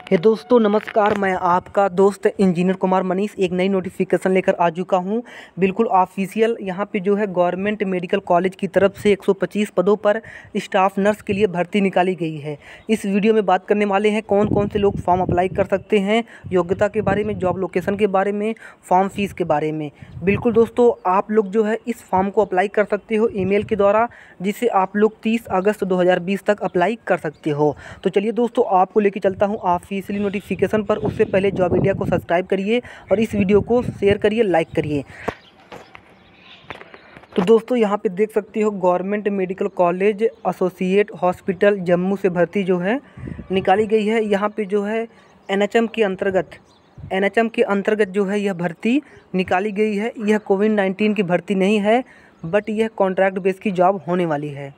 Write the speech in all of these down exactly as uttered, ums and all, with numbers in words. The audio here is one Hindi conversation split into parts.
हे दोस्तों नमस्कार, मैं आपका दोस्त इंजीनियर कुमार मनीष एक नई नोटिफिकेशन लेकर आ चुका हूं। बिल्कुल ऑफिशियल यहां पे जो है गवर्नमेंट मेडिकल कॉलेज की तरफ से एक सौ पच्चीस पदों पर स्टाफ नर्स के लिए भर्ती निकाली गई है। इस वीडियो में बात करने वाले हैं कौन कौन से लोग फॉर्म अप्लाई कर सकते हैं, योग्यता के बारे में, जॉब लोकेशन के बारे में, फॉर्म फीस के बारे में। बिल्कुल दोस्तों, आप लोग जो है इस फॉर्म को अप्लाई कर सकते हो ईमेल के द्वारा, जिसे आप लोग तीस अगस्त दो हज़ार बीस तक अप्लाई कर सकते हो। तो चलिए दोस्तों, आपको लेके चलता हूँ ऑफिशियली नोटिफिकेशन पर। उससे पहले जॉब इंडिया को सब्सक्राइब करिए और इस वीडियो को शेयर करिए, लाइक करिए। तो दोस्तों यहाँ पे देख सकते हो government medical college associate hospital Jammu से भर्ती जो है निकाली गई है। यहाँ पे जो है एनएचएम के अंतर्गत एनएचएम के अंतर्गत जो है यह भर्ती निकाली गई है। यह कोविड नाइन्टीन की भर्ती नहीं है, बट यह कॉन्ट्रैक्ट बेस की जॉब होने वाली है।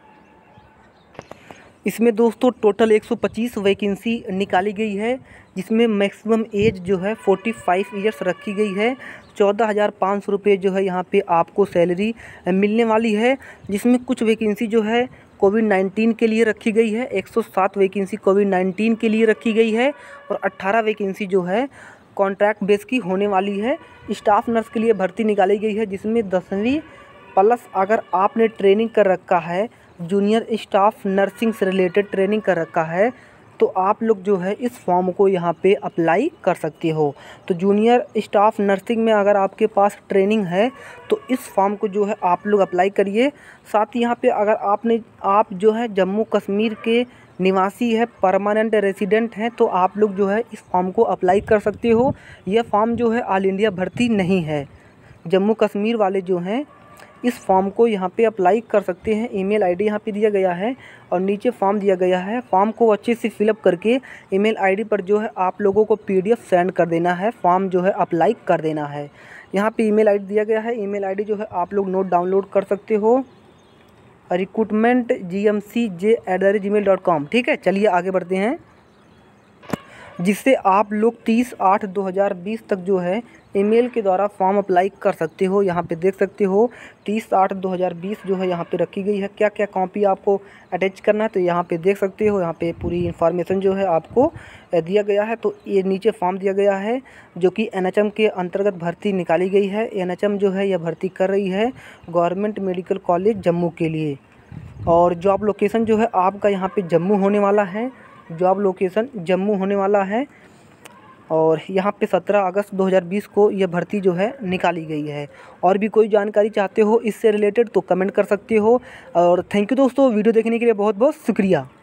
इसमें दोस्तों टोटल एक सौ पच्चीस वैकेंसी निकाली गई है, जिसमें मैक्सिमम एज जो है पैंतालीस इयर्स रखी गई है। चौदह हज़ार पाँच सौ रुपये जो है यहाँ पे आपको सैलरी मिलने वाली है, जिसमें कुछ वैकेंसी जो है कोविड नाइन्टीन के लिए रखी गई है। एक सौ सात वैकेंसी कोविड नाइन्टीन के लिए रखी गई है और अट्ठारह वैकेंसी जो है कॉन्ट्रैक्ट बेस की होने वाली है। स्टाफ नर्स के लिए भर्ती निकाली गई है, जिसमें दसवीं प्लस अगर आपने ट्रेनिंग कर रखा है, जूनियर स्टाफ नर्सिंग से रिलेटेड ट्रेनिंग कर रखा है, तो आप लोग जो है इस फॉर्म को यहाँ पे अप्लाई कर सकते हो। तो जूनियर स्टाफ नर्सिंग में अगर आपके पास ट्रेनिंग है तो इस फॉर्म को जो है आप लोग अप्लाई करिए। साथ ही यहाँ पे अगर आपने आप जो है जम्मू कश्मीर के निवासी है, परमानेंट रेसिडेंट हैं, तो आप लोग जो है इस फॉर्म को अप्लाई कर सकते हो। यह फॉर्म जो है ऑल इंडिया भर्ती नहीं है। जम्मू कश्मीर वाले जो हैं इस फॉर्म को यहाँ पे अप्लाई कर सकते हैं। ईमेल आईडी यहाँ पे दिया गया है और नीचे फॉर्म दिया गया है। फॉर्म को अच्छे से फिलअप करके ईमेल आईडी पर जो है आप लोगों को पीडीएफ सेंड कर देना है, फॉर्म जो है अप्लाई कर देना है। यहाँ पे ईमेल आईडी दिया गया है। ईमेल आईडी जो है आप लोग नोट डाउनलोड कर सकते हो, recruitment G M C J at the rate gmail dot com. ठीक है, चलिए आगे बढ़ते हैं, जिससे आप लोग तीस आठ दो हज़ार बीस तक जो है ईमेल के द्वारा फॉर्म अप्लाई कर सकते हो। यहाँ पे देख सकते हो तीस आठ दो हज़ार बीस जो है यहाँ पे रखी गई है। क्या क्या कॉपी आपको अटैच करना है तो यहाँ पे देख सकते हो। यहाँ पे पूरी इन्फॉर्मेशन जो है आपको दिया गया है। तो ये नीचे फॉर्म दिया गया है जो कि एनएचएम के अंतर्गत भर्ती निकाली गई है। एनएचएम जो है यह भर्ती कर रही है गवर्नमेंट मेडिकल कॉलेज जम्मू के लिए। और जॉब लोकेशन जो है आपका यहाँ पे जम्मू होने वाला है। जॉब लोकेशन जम्मू होने वाला है और यहाँ पे सत्रह अगस्त दो हज़ार बीस को यह भर्ती जो है निकाली गई है। और भी कोई जानकारी चाहते हो इससे रिलेटेड तो कमेंट कर सकते हो। और थैंक यू दोस्तों, वीडियो देखने के लिए बहुत बहुत शुक्रिया।